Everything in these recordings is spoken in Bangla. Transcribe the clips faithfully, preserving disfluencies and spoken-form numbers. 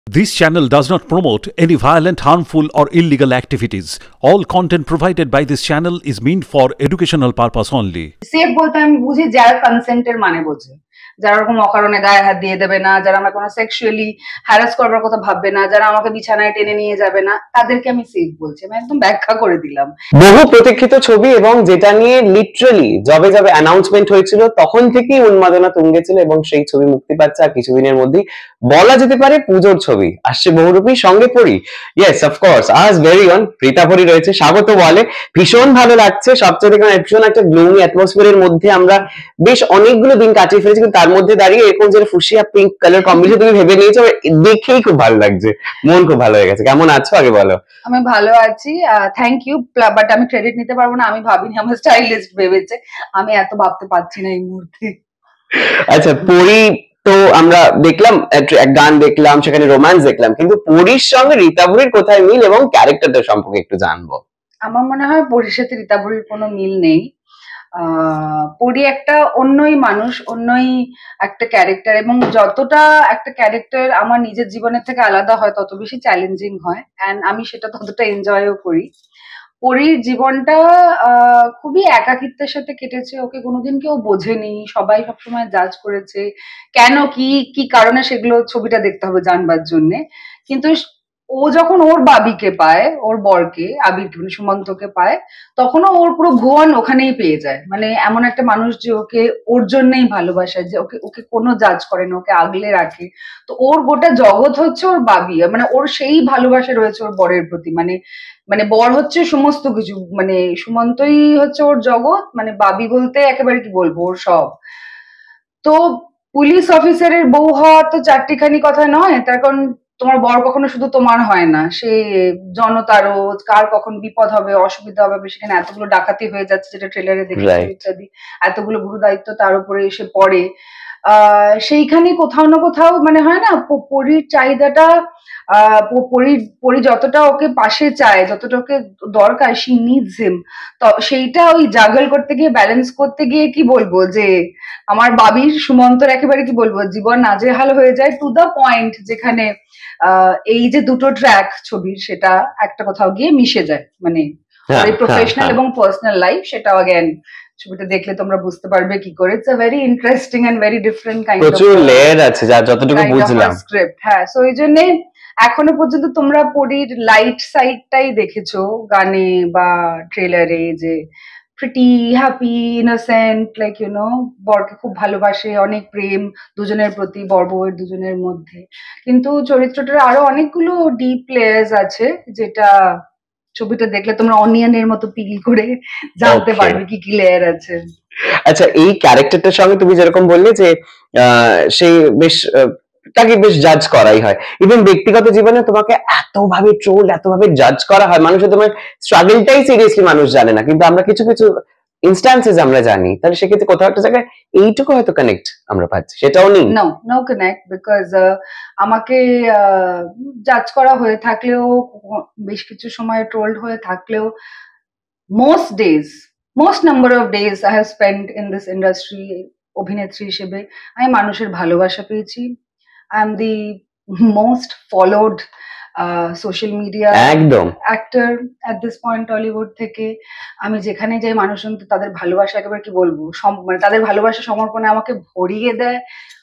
This channel does not promote any violent, harmful, or illegal activities. All content provided by this channel is meant for educational purpose only. Safe বলতে আমি বুঝি যারা কনসেন্টের মানে বোঝে, যারা এরকম অকারণে গায়ে হাত দিয়ে দেবে না, যারা আমার কোনো সেক্সুয়ালি হ্যারাস করবার কথা ভাববে না, যারা আমাকে বিছানায় টেনে নিয়ে যাবে না, তাদেরকে আমি সেফ বলছি। আমি একদম ব্যাখ্যা করে দিলাম। বহু প্রতীক্ষিত ছবি এবং যেটা নিয়ে লিটারালি যবে যবে অ্যানাউন্সমেন্ট হয়েছিল তখন থেকেই উন্মাদনা তুঙ্গে ছিল এবং সেই ছবি মুক্তি পাচ্ছে আর কিছুদিনের মধ্যেই বলা যেতে পারে পুজোর ছবি আসছে বহুরূপী সঙ্গে পড়ি। ইয়েস অফকোর্স আজ ভেরি অন রীতা ভরি রয়েছে, স্বাগত বলে ভীষণ ভালো লাগছে। সবচেয়ে দেখলাম ভীষণ একটা গ্লুমি অ্যাটমসফিয়ারের মধ্যে আমরা বেশ অনেকগুলো দিন কাটিয়ে ফেলেছি, কিন্তু তার মধ্যে দাঁড়িয়ে এরকম যে ফুসিয়া পিঙ্ক কালার কম্বিনেশন তুমি ভেবে নিয়েছো দেখেই খুব ভালো লাগছে, মন খুব ভালো হয়ে গেছে। কেমন আছো আগে বলো? আমি ভালো আছি, থ্যাংক ইউ, বাট আমি ক্রেডিট নিতে পারবো না। আমি ভাবিনি আমার স্টাইলিস্ট ভেবেছে, আমি এত ভাবতে পারছি না এই মুহূর্তে। আচ্ছা, পরি তো আমরা দেখলাম এক গান দেখলাম, সেখানে রোম্যান্স দেখলাম, কিন্তু পরির সঙ্গে রীতা ভরির কোথায় মিল এবং ক্যারেক্টারটা সম্পর্কে একটু জানবো। আমার মনে হয় পরির সাথে রীতা ভরির কোনো মিল নেই। আহ পরি একটা অন্যই মানুষ, অন্যই একটা ক্যারেক্টার, এবং যতটা একটা ক্যারেক্টার আমার নিজের জীবনের থেকে আলাদা হয় তত বেশি চ্যালেঞ্জিং হয়, অ্যান্ড আমি সেটা ততটা এনজয়ও করি। পরির জীবনটা আহ খুবই একাকিত্বের সাথে কেটেছে, ওকে কোনোদিন কেউ বোঝেনি, সবাই সবসময় জাজ করেছে, কেন কি কি কারণে সেগুলো ছবিটা দেখতে হবে জানবার জন্যে। কিন্তু ও যখন ওর বাবিকে পায়, ওর বরকে, আবির সুমন্তকে পায়, তখনও ওর পুরো ভুবন ওখানেই পেয়ে যায়। মানে এমন একটা মানুষ যে ওকে ওর জন্যই ভালোবাসে, যে ওকে ওকে কোনো জাজ করে না, ওকে আগলে রাখে। তো ওর গোটা জগৎ হচ্ছে ওর বাবি, মানে ওর সেই ভালোবাসা রয়েছে ওর বরের প্রতি। মানে মানে বর হচ্ছে সমস্ত কিছু, মানে সুমন্তই হচ্ছে ওর জগৎ, মানে বাবি বলতে একেবারে কি বলবো ওর সব। তো পুলিশ অফিসারের বউ হওয়া তো চারটিখানি কথা নয়, তার কারণ তোমার বর কখনো শুধু তোমার হয় না, সে জনতারও, কার কখন বিপদ হবে, অসুবিধা হবে, সেখানে এতগুলো ডাকাতি হয়ে যাচ্ছে যেটা ট্রেলারে দেখেছি ইত্যাদি, এতগুলো গুরু দায়িত্ব তার উপরে এসে পড়ে। আহ সেইখানে কোথাও না কোথাও মানে হয় না, পরীর চাহিদাটা আহ পরী পরী যতটা ওকে পাশে চায়, যতটা ওকে দরকার, শি নিডস হিম, তো সেইটা ওই জাগল করতে গিয়ে, ব্যালেন্স করতে গিয়ে কি বলবো যে আমার বাবির সুমন্তর একেবারে কি বলবো জীবন নাজেহাল হয়ে যায়, টু দ্য পয়েন্ট যেখানে আহ এই যে দুটো ট্র্যাক ছবির সেটা একটা কোথাও গিয়ে মিশে যায়, মানে প্রফেশনাল এবং পার্সোনাল লাইফ, সেটাও अगेन ছবিটা দেখলে তোমরা বুঝতে পারবে কি করে। It's a very interesting and very different kind of, প্রচুর লেয়ার আছে যা যতটুকু বুঝলাম স্ক্রিপ্ট। হ্যাঁ, সো এই জন্য এখনো পর্যন্ত তোমরা পরীর লাইট সাইডটাই দেখেছো গানে বা ট্রেলারে, যে pretty happy innocent, like you know বরকে খুব ভালোবাসে, অনেক প্রেম দুজনের প্রতি, বর বউয়ের দুজনের মধ্যে। কিন্তু চরিত্রটার আরো অনেকগুলো ডিপ লেয়ার্স আছে, যেটা ছবিটা দেখলে তোমরা অনিয়নের মতো পিল করে জানতে পারবে কি কি লেয়ার আছে। আচ্ছা, এই ক্যারেক্টারটার সঙ্গে তুমি যেরকম বললে যে সে বেশ তাকে বেশ জাজ করাই হয়, ইভেন ব্যক্তিগত জীবনে তোমাকে এতভাবে ট্রোল, এতভাবে জাজ করা হয়, মানুষের তোমার স্ট্রাগলটাই সিরিয়াসলি মানুষ জানে না, কিন্তু আমরা কিছু কিছু ইনস্ট্যান্সেস আমরা জানি। তাহলে সেক্ষেত্রে কোথাও একটা জায়গায় এইটুকু হয়তো কানেক্ট আমরা পাচ্ছি, সেটাও নেই। নো নো কানেক্ট, বিকজ আমাকে জাজ করা হয়ে থাকলেও, বেশ কিছু সময় ট্রোলড হয়ে থাকলেও, most days most number of days I have spend in this industry অভিনেত্রী হিসেবে আমি মানুষের ভালোবাসা পেয়েছি। I am the most followed social media একদম actor at this point Tollywood থেকে। আমি যেখানে যাই মানুষজন তো তাদের ভালোবাসা একেবারে কি বলবো, মানে তাদের ভালোবাসা সমর্পণে আমাকে ভরিয়ে দেয়।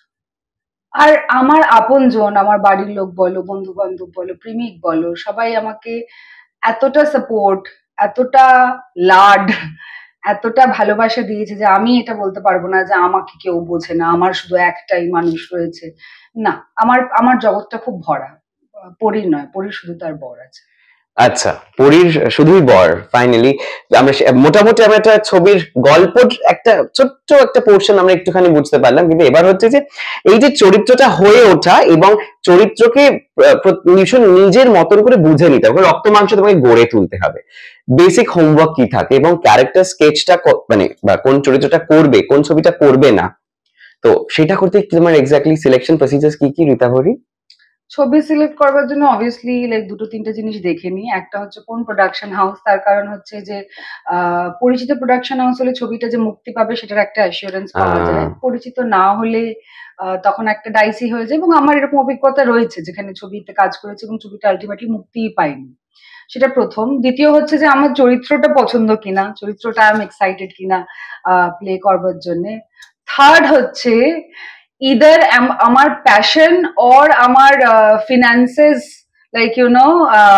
আর আমার আপনজন, আমার বাড়ির লোক বলো, বন্ধু বান্ধব বলো, প্রেমিক বলো, সবাই আমাকে এতটা সাপোর্ট, এতটা লাড, এতটা ভালোবাসা দিয়েছে যে আমি এটা বলতে পারবো না যে আমাকে কেউ বোঝে না, আমার শুধু একটাই মানুষ রয়েছে। না, আমার আমার জগৎটা খুব ভরা। পরীর নয়, পরীর শুধু তার বর আছে। আচ্ছা, পরীর শুধুই বর। ফাইনালি আমরা মোটামুটি আমরা একটা ছবির গল্পের একটা ছোট্ট একটা পোর্শন আমরা একটুখানি বুঝতে পারলাম, কিন্তু এবার হচ্ছে যে এই যে চরিত্রটা হয়ে ওঠা এবং চরিত্রকে ভীষণ নিজের মতন করে বুঝে নিতে হবে, রক্ত মাংস তোমাকে গড়ে তুলতে হবে, বেসিক হোমওয়ার্ক কি থাকে এবং ক্যারেক্টার স্কেচটা মানে বা কোন চরিত্রটা করবে, কোন ছবিটা করবে না, তো সেটা করতে তোমার এক্স্যাক্টলি সিলেকশন প্রসিজার কি কি রীতা ভরি? ছবি সিলেক্ট করবার জন্য অবভিয়াসলি লাইক দুটো তিনটে জিনিস দেখে নিই। একটা হচ্ছে কোন প্রোডাকশন হাউস, তার কারণ হচ্ছে যে আহ, পরিচিত প্রোডাকশন হাউস হলে ছবিটা যে মুক্তি পাবে সেটার একটা অ্যাসিওরেন্স পাওয়া যায়। আহ, পরিচিত না হলে আহ, তখন একটা ডাইসি হয়ে যায়, এবং আমার এরকম অভিজ্ঞতা রয়েছে যেখানে ছবিতে কাজ করেছে এবং ছবিটা আলটিমেটলি মুক্তিই পায়নি। সেটা প্রথম। দ্বিতীয় হচ্ছে যে আমার চরিত্রটা পছন্দ কিনা, চরিত্রটা আমি এক্সাইটেড কিনা প্লে করবার জন্য। থার্ড হচ্ছে ইদার আমার প্যাশন অর আমার finances like you know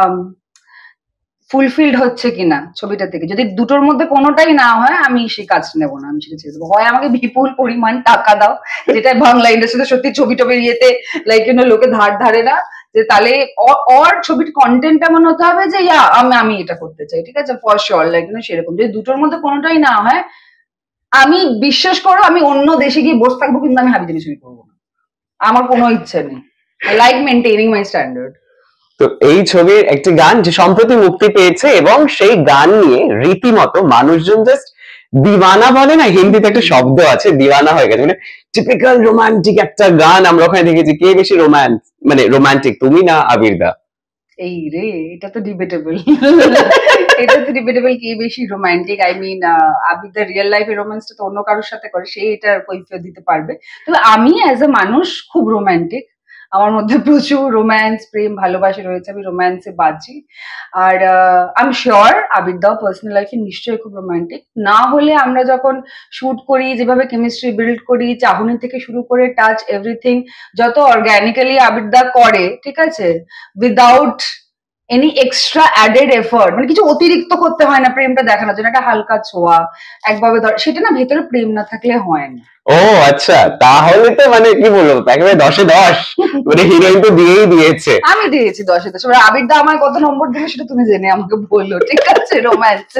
fulfilled হচ্ছে কিনা ছবিটা থেকে। যদি দুটোর মধ্যে কোনোটাই না হয় আমি সেই কাজটা নেবো না, আমি সেটা ছেড়ে দেবো। হয় আমাকে বিপুল পরিমাণ টাকা দাও, যেটা বাংলা ইন্ডাস্ট্রিতে সত্যি ছবি টবি ইয়েতে লাইক ইউ নো লোকে ধার ধারে না, যে তাহলে অর ছবির কন্টেন্ট এমন হতে হবে যে ইয়া আমি আমি এটা করতে চাই, ঠিক আছে, for sure like you know সেরকম। যদি দুটোর মধ্যে কোনোটাই না হয়, আমি বিশ্বাস করো আমি অন্য দেশে গিয়ে বসে থাকবো, কিন্তু আমি হাবিজাবি ছবি করবো না, আমার কোনো ইচ্ছে নেই। I like maintaining my standard. তো এই ছবির একটি গান যে সম্প্রতি মুক্তি পেয়েছে এবং সেই গান নিয়ে রীতিমতো মানুষজন জাস্ট দিওয়ানা বলে না, হিন্দিতে একটা শব্দ আছে দিওয়ানা হয়ে গেছে, মানে টিপিক্যাল রোমান্টিক একটা গান আমরা ওখানে দেখেছি। কে বেশি রোম্যান্স মানে রোমান্টিক, তুমি না আবির দা? এই রে, এটা তো ডিবেটেবল। এটা তো ডিবেটেবল কে বেশি রোমান্টিক। আই মিন আবিদের রিয়েল লাইফে রোম্যান্সটা তো অন্য কারোর সাথে করে, সে এটার কৈফিয়ত দিতে পারবে। তবে আমি অ্যাজ এ মানুষ খুব রোমান্টিক, আমার মধ্যে প্রচুর রোম্যান্স, প্রেম, ভালোবাসা রয়েছে, আমি রোম্যান্সে বাঁচি। আর আই এম শিওর আবির দাও পার্সোনাল লাইফে নিশ্চয়ই খুব রোমান্টিক। না হলে আমরা যখন শুট করি, যেভাবে কেমিস্ট্রি বিল্ড করি, চাহনি থেকে শুরু করে টাচ এভরিথিং যত অর্গানিক্যালি আবির দা করে, ঠিক আছে, without any extra added effort, মানে কিছু অতিরিক্ত করতে হয় না প্রেমটা দেখানোর জন্য, একটা হালকা ছোঁয়া একভাবে ধর, সেটা না ভেতরে প্রেম না থাকলে হয় না। ও আচ্ছা, তাহলে তো মানে কি বলবো, একেবারে দশে দশ, মানে হিরোইন তো দিয়েই দিয়েছে। আমি দিয়েছি দশে দশ। এবার আবির দা আমায় কত নম্বর দিবে সেটা তুমি জেনে আমাকে বললো, ঠিক আছে, রোম্যান্স।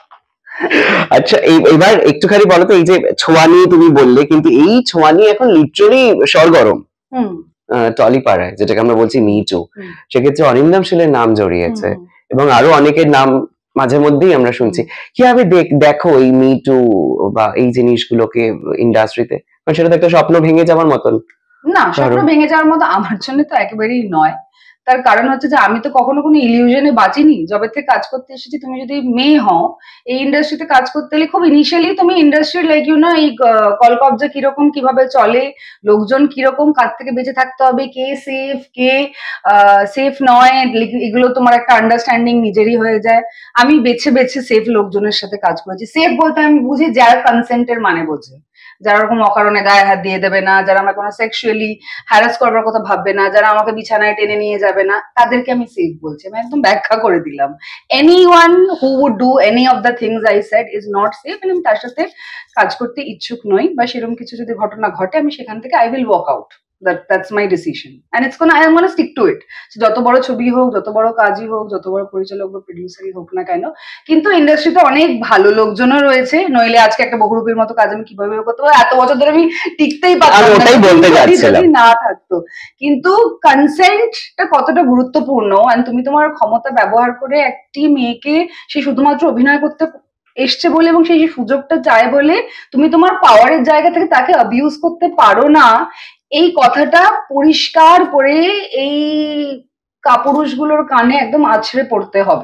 আচ্ছা, এবার একটুখানি বলো তো, এই যে ছোঁয়া নিয়ে তুমি বললে, কিন্তু এই ছোঁয়া নিয়ে এখন লিটারালি সরগরম হুম টলিপাড়ায়, যেটাকে আমরা বলছি মিটু, হুম সেক্ষেত্রে অরিন্দম শীলের নাম জড়িয়েছে হুম এবং আরো অনেকের নাম মাঝে মধ্যেই আমরা শুনছি। কিভাবে দেখো এই মিটু বা এই জিনিসগুলোকে ইন্ডাস্ট্রিতে? কারণ সেটা তো একটা স্বপ্ন ভেঙে যাওয়ার মতন। না, স্বপ্ন ভেঙে যাওয়ার মতো আমার জন্য তো একেবারেই নয়। তার কারণ হচ্ছে যে আমি তো কখনো কোনো ইলিউশনে বাঁচিনি। যবে থেকে কাজ করতে এসেছি, তুমি যদি মেয়ে হও এই ইন্ডাস্ট্রিতে কাজ করতে হলে খুব ইনিশিয়ালি তুমি ইন্ডাস্ট্রির লাইক ইউ না এই কলকবজা কিরকম, কিভাবে চলে, লোকজন কিরকম, কার থেকে বেঁচে থাকতে হবে, কে সেফ কে সেফ নয়, এগুলো তোমার একটা আন্ডারস্ট্যান্ডিং নিজেরই হয়ে যায়। আমি বেছে বেছে সেফ লোকজনের সাথে কাজ করেছি। সেফ বলতে আমি বুঝি যারা কনসেন্টের মানে বোঝে, যারা ওরকম অকারণে গায়ে হাত দিয়ে দেবে না, যারা আমার কোনো সেক্সুয়ালি হ্যারাস করবার কথা ভাববে না, যারা আমাকে বিছানায় টেনে নিয়ে যাবে না, তাদেরকে আমি সেফ বলছি। আমি একদম ব্যাখ্যা করে দিলাম। Anyone who would do any of the things I said is not safe, এবং তার সাথে কাজ করতে ইচ্ছুক নই, বা সেরকম কিছু যদি ঘটনা ঘটে আমি সেখান থেকে I will walk out. That, that's my decision and it's gonna I'm gonna stick to it. যত বড় ছবি হোক, যত বড় কাজই হোক, যত বড় পরিচালক বা প্রডিউসারই হোক না কেন, কিন্তু ইন্ডাস্ট্রিতে অনেক ভালো লোকজনও রয়েছে, নইলে আজকে একটা বহুরূপীর মতো কাজ আমি কিভাবে করতে পারবো, এত বছর ধরে আমি টিকতেই পারতাম না না থাকতো। কিন্তু কনসেন্টটা কতটা গুরুত্বপূর্ণ, and তুমি তোমার ক্ষমতা ব্যবহার করে একটি মেয়েকে সে শুধুমাত্র অভিনয় করতে এসছে বলে এবং সেই সুযোগটা চায় বলে তুমি তোমার পাওয়ারের জায়গা থেকে তাকে অ্যাবিউজ করতে পারো না, এই কথাটা পরিষ্কার করে এই কাপুরুষগুলোর কানে একদম আছড়ে পড়তে হবে।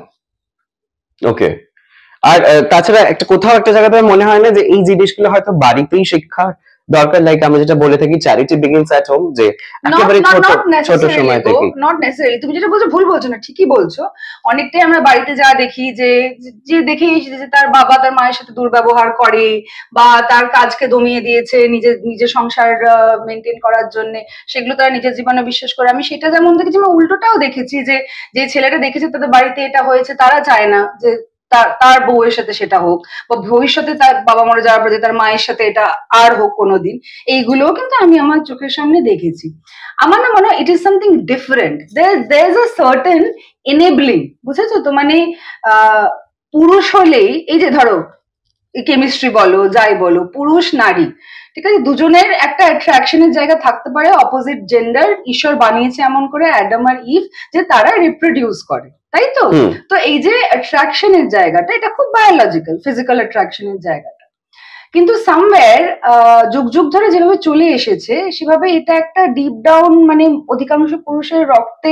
ওকে। আর তাছাড়া একটা কোথাও একটা জায়গাতে মনে হয় না যে এই জিনিসগুলো হয়তো বাড়িতেই শিক্ষা দরকার, লাইক আমরা যেটা বলে থাকি চ্যারিটি বিগিনস অ্যাট হোম, যে একেবারে ছোট ছোট সময় থেকে। নট নেসেসারি, তুমি যেটা বলছো ভুল বলছো না, ঠিকই বলছো। অনেকটাই আমরা বাড়িতে যা দেখি যে যে দেখে যে তার বাবা তার মায়ের সাথে দুর্ব্যবহার করে, বা তার কাজকে দমিয়ে দিয়েছে নিজের নিজের সংসার মেনটেন করার জন্য, সেগুলো তারা নিজের জীবনে বিশ্বাস করে। আমি সেটা যেমন দেখেছি, আমি উল্টোটাও দেখেছি যে যে ছেলেটা দেখেছে তাদের বাড়িতে এটা হয়েছে, তারা চায় না যে তার বউয়ের সাথে সেটা হোক, বা ভবিষ্যতে তার বাবা মরে যাওয়ার পরে তার মায়ের সাথে এটা আর হোক কোনোদিন। এইগুলোও কিন্তু আমি আমার চোখের সামনে দেখেছি। আমার না মনে হয় it is something different, there is a certain enabling, বুঝেছো তো, মানে আহ পুরুষ হলেই এই যে ধরো কেমিস্ট্রি বলো যাই বলো, পুরুষ নারী, ঠিক আছে, দুজনের একটা অ্যাট্রাকশনের জায়গা থাকতে পারে। অপোজিট জেন্ডার ঈশ্বর বানিয়েছে এমন করে, অ্যাডাম আর ইভ, যে তারা রিপ্রোডিউস করে, তাই তো? তো এই যে অ্যাট্রাকশনের জায়গাটা, এটা খুব বায়োলজিক্যাল, ফিজিক্যাল অ্যাট্রাকশনের জায়গাটা, কিন্তু সামওয়্যার যুগ যুগ ধরে যেভাবে চলে এসেছে সেভাবে এটা একটা ডিপ ডাউন মানে অধিকাংশ পুরুষের রক্তে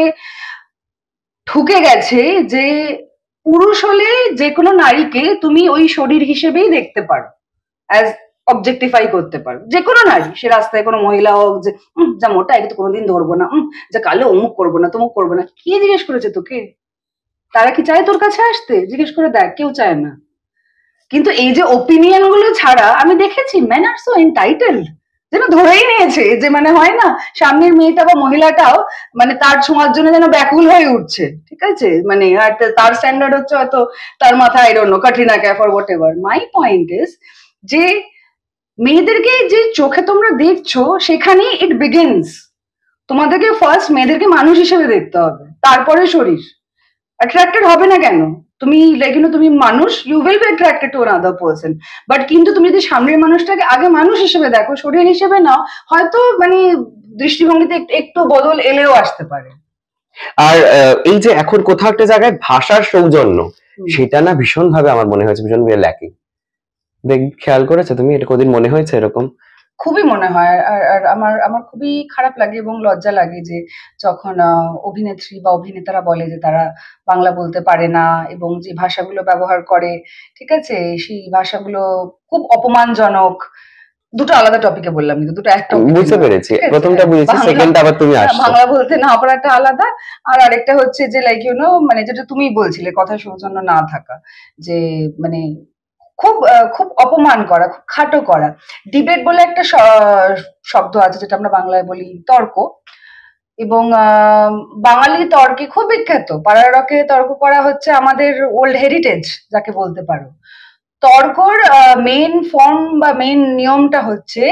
ঢুকে গেছে যে পুরুষ হলে যে কোনো নারীকে তুমি ওই শরীর হিসেবেই দেখতে পারো, অ্যাজ অবজেক্টিফাই করতে পারো যে কোনো নারী, সে রাস্তায় কোনো মহিলা হোক, যে যা মোটা একে তো কোনোদিন ধরবো না, যা কালো অমুক করবো না তমুক করবো না। কে জিজ্ঞেস করেছে তোকে? তারা কি চায় তোর কাছে আসতে? জিজ্ঞেস করে দেখ, কেউ চায় না। কিন্তু এই যে ওপিনিয়ন গুলো ছাড়া আমি দেখেছি মেন আর সো এন্টাইটেলড, যেন ধরেই নিয়েছে যে মানে হয় না সামনের মেয়েটা বা মহিলাটাও মানে তার ছোঁয়ার জন্য যেন ব্যাকুল হয়ে উঠছে, ঠিক আছে, মানে আর তার স্ট্যান্ডার্ড হচ্ছে হয়তো তার মাথায় I don't know Katrina Kaif or whatever. My point is যে মেয়েদেরকে যে চোখে তোমরা দেখছো সেখানেই ইট বিগিনস। তোমাদেরকে ফার্স্ট মেয়েদেরকে মানুষ হিসেবে দেখতে হবে, তারপরে শরীর। অ্যাট্রাক্টেড হবে না কেন? তুমি লাইক ইউ নো তুমি মানুষ, you will be attracted to another person, but কিন্তু তুমি যদি সামনের মানুষটাকে আগে মানুষ হিসেবে দেখো, শরীর হিসেবে নাও, হয়তো মানে দৃষ্টিভঙ্গিতে একটু বদল এলেও আসতে পারে। আর এই যে এখন কোথাও একটা জায়গায় ভাষার সৌজন্য, সেটা না ভীষণ ভাবে আমার মনে হয়েছে ভীষণ ল্যাকিং। দেখ, খেয়াল করেছো তুমি এটা? কদিন মনে হয়েছে এরকম? খুবই মনে হয়। আর আর আমার আমার খুবই খারাপ লাগে এবং লজ্জা লাগে যে যখন অভিনেত্রী বা অভিনেতারা বলে যে তারা বাংলা বলতে পারে না এবং যে ভাষাগুলো ব্যবহার করে, ঠিক আছে, সেই ভাষাগুলো খুব অপমানজনক। দুটো আলাদা টপিকে বললাম, কিন্তু দুটো একটা বুঝতে পেরেছি। প্রথমটা বুঝেছি, সেকেন্ডটা আবার তুমি আসছো। বাংলা বলতে না পারাটা আলাদা, আর আরেকটা হচ্ছে যে লাইক ইউ নো মানে যেটা তুমি বলছিলে কথা সৌজন্য না থাকা, যে মানে খুব খুব অপমান করা, খুব খাটো করা। ডিবেট বলে একটা শব্দ আছে যেটা আমরা বাংলায় বলি তর্ক, এবং বাঙালি তর্কে খুব বিখ্যাত। পাড়ার রকে তর্ক করা হচ্ছে আমাদের ওল্ড হেরিটেজ যাকে বলতে পারো। তর্কর মেইন ফর্ম বা মেইন নিয়মটা হচ্ছে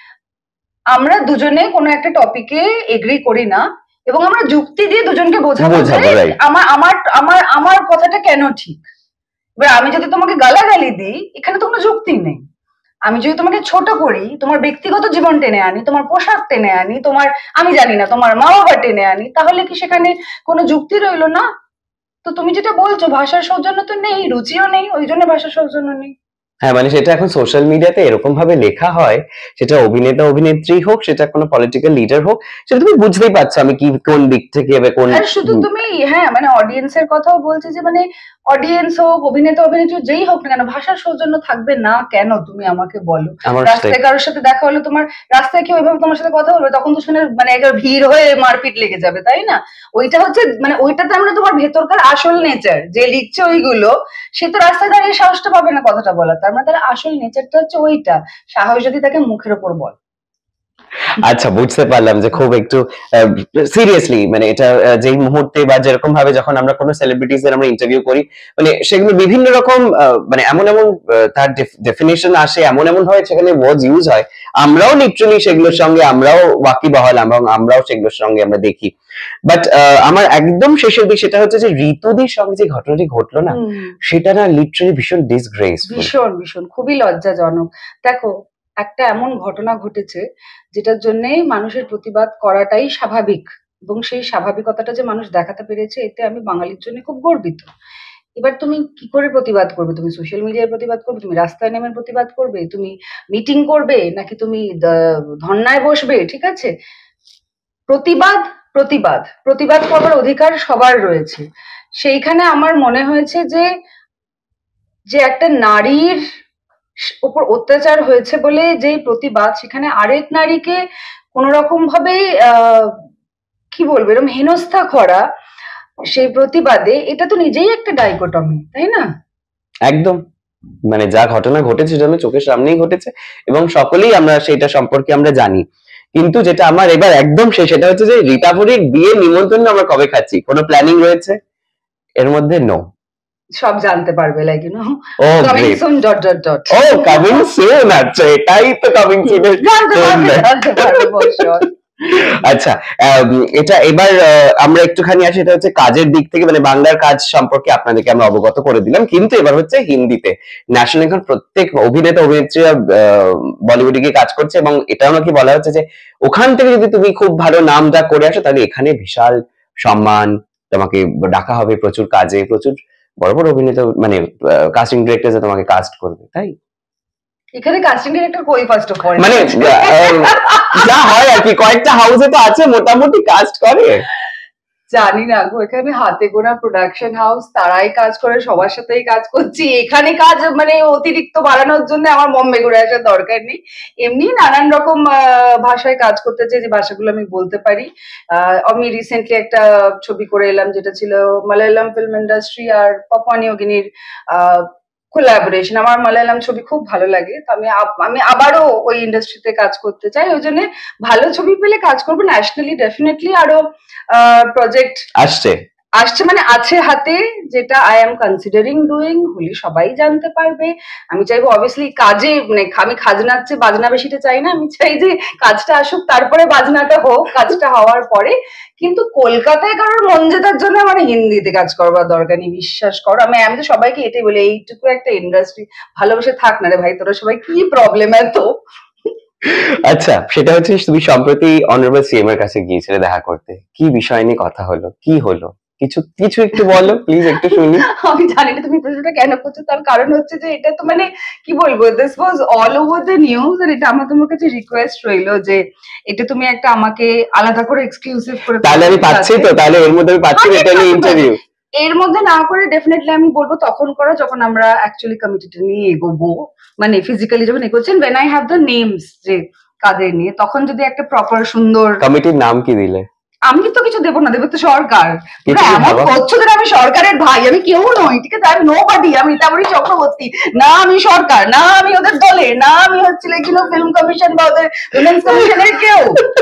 আমরা দুজনে কোনো একটা টপিকে এগ্রি করি না এবং আমরা যুক্তি দিয়ে দুজনকে বোঝাবো আমার আমার আমার আমার কথাটা কেন ঠিক। এবার আমি যদি তোমাকে গালাগালি দিই, এখানে তো কোনো যুক্তি নেই। আমি যদি তোমাকে ছোট করি, তোমার ব্যক্তিগত জীবন টেনে আনি, তোমার পোশাক টেনে আনি, তোমার আমি জানি না তোমার মা বাবা টেনে আনি, তাহলে কি সেখানে কোনো যুক্তি রইলো না? তো তুমি যেটা বলছো ভাষার সৌজন্য তো নেই, রুচিও নেই, ওই জন্য ভাষার সৌজন্য নেই। হ্যাঁ, মানে সেটা এখন সোশ্যাল মিডিয়াতে এরকম ভাবে লেখা হয়, সেটা অভিনেতা অভিনেত্রী হোক, সেটা কোনো পলিটিক্যাল লিডার হোক, সেটা তুমি বুঝতেই পারছো আমি কি কোন দিক থেকে কোন। আর শুধু তুমি হ্যাঁ মানে অডিয়েন্সের কথাও বলছি যে মানে অডিয়েন্স হোক, অভিনেতা অভিনেত্রী যেই হোক না কেন, ভাষার সৌজন্য থাকবে না কেন তুমি আমাকে বলো? রাস্তায় কারোর সাথে দেখা হলো, তোমার রাস্তায় কেউ এভাবে তোমার সাথে কথা বলবে, তখন তো শুনে মানে একটা ভিড় হয়ে মারপিট লেগে যাবে, তাই না? ওইটা হচ্ছে মানে ওইটাতে আমরা তোমার ভেতরকার আসল নেচার যে লিখছে ওইগুলো, সে তো রাস্তায় দাঁড়িয়ে সাহসটা পাবে না কথাটা বলার। তার মানে তার আসল নেচারটা হচ্ছে ওইটা, সাহস যদি তাকে মুখের ওপর বল। আচ্ছা, বুঝতে পারলাম যে খুব একটু সিরিয়াসলি মানে এটা যেই মুহূর্তে বা যেরকম ভাবে যখন আমরা কোনো সেলিব্রিটিজদের আমরা ইন্টারভিউ করি, মানে সেগুলো বিভিন্ন রকম মানে এমন এমন তার ডেফিনেশন আসে, এমন এমন হয় সেখানে ওয়ার্ডস ইউজ হয়, আমরাও লিটারালি সেগুলোর সঙ্গে আমরাও ওয়াকিবহাল, এবং আমরাও সেগুলোর সঙ্গে আমরা দেখি। বাট আমার একদম শেষের দিক সেটা হচ্ছে যে ঋতুদির সঙ্গে যে ঘটনাটি ঘটলো না, সেটা না লিটারালি ভীষণ ডিসগ্রেসফুল, ভীষণ ভীষণ খুবই লজ্জাজনক। দেখো, একটা এমন ঘটনা ঘটেছে যেটার জন্য মানুষের প্রতিবাদ করাটাই স্বাভাবিক, এবং সেই স্বাভাবিকতাটা যে মানুষ দেখাতে পেরেছে, এতে আমি বাঙালির জন্য খুব গর্বিত। এবার তুমি কি করে প্রতিবাদ করবে? তুমি সোশ্যাল মিডিয়ায় প্রতিবাদ করবে, তুমি রাস্তায় নেমে প্রতিবাদ করবে, তুমি মিটিং করবে, নাকি তুমি ধর্নায় বসবে? ঠিক আছে, প্রতিবাদ প্রতিবাদ প্রতিবাদ করবার অধিকার সবার রয়েছে। সেইখানে আমার মনে হয়েছে যে যে একটা নারীর উপর অত্যাচার হয়েছে বলে যে প্রতিবাদ, সেখানে আরেক নারীকে কোন রকম ভাবে আহ কি বলবো এরকম হেনস্থা করা সেই প্রতিবাদে, এটা তো নিজেই একটা ডাইকোটমি, তাই না? একদম, মানে যা ঘটনা ঘটেছে সেটা চোখের সামনেই ঘটেছে এবং সকলেই আমরা সেটা সম্পর্কে আমরা জানি। কিন্তু যেটা আমার এবার একদম শেষ, সেটা হচ্ছে যে রীতাভরির বিয়ে নিমন্ত্রণ আমরা কবে খাচ্ছি? কোনো প্ল্যানিং রয়েছে এর মধ্যে? নো, সব জানতে পারবে, like you know coming soon dot dot dot ও কামিং সুন। আচ্ছা, এটাই তো কামিং সুন জানতে পারবে, জানতে পারবে বলছো। আচ্ছা, এটা এবার আমরা একটুখানি আসি, এটা হচ্ছে কাজের দিক থেকে, মানে বাংলার কাজ সম্পর্কে আপনাদেরকে আমরা অবগত করে দিলাম, কিন্তু এবার হচ্ছে হিন্দিতে ন্যাশনাল এখন প্রত্যেক অভিনেতা অভিনেত্রীরা বলিউডে গিয়ে কাজ করছে, এবং এটাও নাকি বলা হচ্ছে যে ওখান থেকে যদি তুমি খুব ভালো নাম যা করে আসো, তাহলে এখানে বিশাল সম্মান, তোমাকে ডাকা হবে প্রচুর কাজে, প্রচুর বড় বড় অভিনেতা মানে কাস্টিং ডিরেক্টর তোমাকে কাস্ট করবে, তাই? এখানে কাস্টিং ডিরেক্টর কই ফার্স্ট অফ অল, মানে যা হয় আর কি, কয়েকটা হাউসে তো আছে মোটামুটি কাস্ট করে। জানি না গো, এখানে হাতে গোনা প্রোডাকশন হাউস, তারাই কাজ করে, সবার সাথেই কাজ করছি। এখানে কাজ মানে অতিরিক্ত বাড়ানোর জন্য আমার বম্বে ঘুরে আসার দরকার নেই। এমনি নানান রকম ভাষায় কাজ করতে চাই, যে ভাষাগুলো আমি বলতে পারি। আমি রিসেন্টলি একটা ছবি করে এলাম যেটা ছিল মালায়ালাম ফিল্ম ইন্ডাস্ট্রি আর পাপুয়া নিউ গিনির আহ কোলাবোরেশন। আমার মালায়ালাম ছবি খুব ভালো লাগে, তো আমি আমি আবারও ওই ইন্ডাস্ট্রিতে কাজ করতে চাই। ওই জন্য ভালো ছবি পেলে কাজ করবো ন্যাশনালি ডেফিনেটলি। আরো প্রজেক্ট আসছে আসছে মানে আছে হাতে, যেটা আই এম কনসিডারিং ডুইং, হলে সবাই জানতে পারবে। আমি চাইবো অবভিয়াসলি কাজে, মানে আমি খাজনার চেয়ে বাজনা বেশিটা চাই না, আমি চাই যে কাজটা আসুক তারপরে বাজনাটা হোক, কাজটা হওয়ার পরে। কিন্তু কলকাতায় কারোর মন জেতার জন্য আমার হিন্দিতে কাজ করবার দরকার নেই, বিশ্বাস করো। আমি আমি তো সবাইকে এটাই বলি, এইটুকু একটা ইন্ডাস্ট্রি, ভালোবেসে থাক না রে ভাই, তোরা সবাই কি প্রবলেম এত। আচ্ছা, সেটা হচ্ছে তুমি সম্প্রতি অনারেবল সিএম এর কাছে গিয়েছিলে দেখা করতে, কি বিষয় নিয়ে কথা হলো, কি হলো, কিছু কিছু একটু বলো প্লিজ, একটু শুনি। আমি জানি না তুমি প্রশ্নটা কেন করছো, তার কারণ হচ্ছে যে এটা তো মানে কি বলবো, this was all over the news. আর এটা আমার তোমার কাছে রিকোয়েস্ট রইলো যে এটা তুমি একটা আমাকে আলাদা করে এক্সক্লুসিভ করে, তাহলে আমি পাচ্ছি তো, তাহলে এর মধ্যে আমি পাচ্ছি এটা নিয়ে ইন্টারভিউ। এর মধ্যে না করে ডেফিনেটলি আমি বলবো তখন করো যখন আমরা অ্যাকচুয়ালি কমিটিটা নিয়ে এগোবো, মানে ফিজিক্যালি যখন এগোচ্ছেন, when I have the names যে কাদের নিয়ে, তখন যদি একটা প্রপার সুন্দর। কমিটির নাম কি দিলে? আমি তো কিছু দেবো না, দেবো তো সরকার। এমন করছো যে আমি সরকারের ভাই, আমি কেউ নই, ঠিক আছে, আমি নো বডি, আমি রীতামণি চক্রবর্তী না, আমি সরকার না, আমি ওদের দলে না, আমি হচ্ছে ফিল্ম কমিশন বা ওদের উইমেন্স কমিশনের কেউ।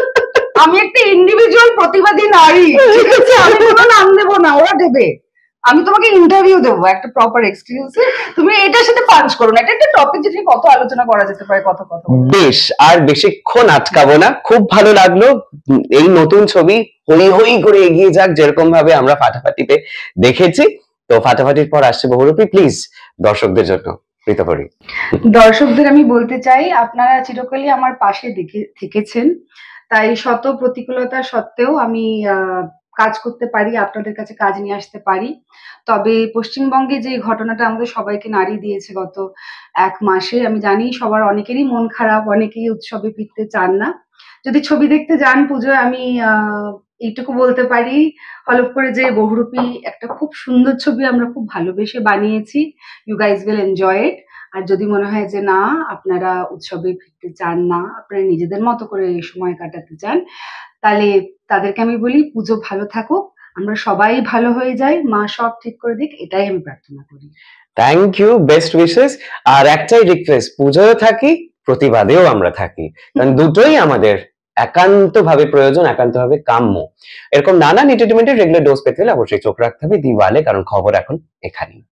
আমি একটা ইন্ডিভিজুয়াল প্রতিবাদী নারী, ঠিক আছে, আমি কোনো নাম দেবো না, ওরা দেবে। আমি তোমাকে ইন্টারভিউ দেবো একটা প্রপার এক্সক্লুসিভ, তুমি এটার সাথে পাঞ্চ করো না। এটা একটা টপিক যেটা কত আলোচনা করা যেতে পারে, কত কত। বেশ, আর বেশিক্ষণ আটকাবো না, খুব ভালো লাগলো। এই নতুন ছবি হই হই করে এগিয়ে যাক, যেরকম ভাবে আমরা ফাটাফাটিতে দেখেছি। তো ফাটাফাটির পর আসছে বহুরূপী, প্লিজ দর্শকদের জন্য ঋতুপর্ণা। দর্শকদের আমি বলতে চাই, আপনারা চিরকালই আমার পাশে দেখে থেকেছেন, তাই শত প্রতিকূলতা সত্ত্বেও আমি আহ কাজ করতে পারি, আপনাদের কাছে কাজ নিয়ে আসতে পারি। তবে পশ্চিমবঙ্গে যে ঘটনাটা আমাদের সবাইকে নাড়ি দিয়েছে গত এক মাসে, আমি জানি সবার অনেকেরই মন খারাপ, অনেকেই উৎসবে ফিরতে চান না। যদি ছবি দেখতে যান পুজোয়, আমি আহ এইটুকু বলতে পারি হলফ করে যে বহুরূপী একটা খুব সুন্দর ছবি আমরা খুব ভালোবেসে বানিয়েছি। You guys will enjoy it. আর যদি মনে হয় যে না, আপনারা উৎসবে ফিরতে চান না, আপনারা নিজেদের মতো করে সময় কাটাতে চান, তাহলে তাদেরকে আমি বলি পুজো ভালো থাকুক, আমরা সবাই ভালো হয়ে যাই, মা সব ঠিক করে দিক, এটাই আমি প্রার্থনা করি। Thank you, best wishes. আর একটাই রিকোয়েস্ট, পুজোয় থাকি, প্রতিবাদেও আমরা থাকি, কারণ দুটোই আমাদের একান্ত ভাবে প্রয়োজন, একান্ত ভাবে কাম্য। এরকম নানান এন্টারটেইনমেন্টের রেগুলার ডোজ পেতে হলে অবশ্যই চোখ রাখতে হবে দিওয়ালে, কারণ খবর এখন এখানেই।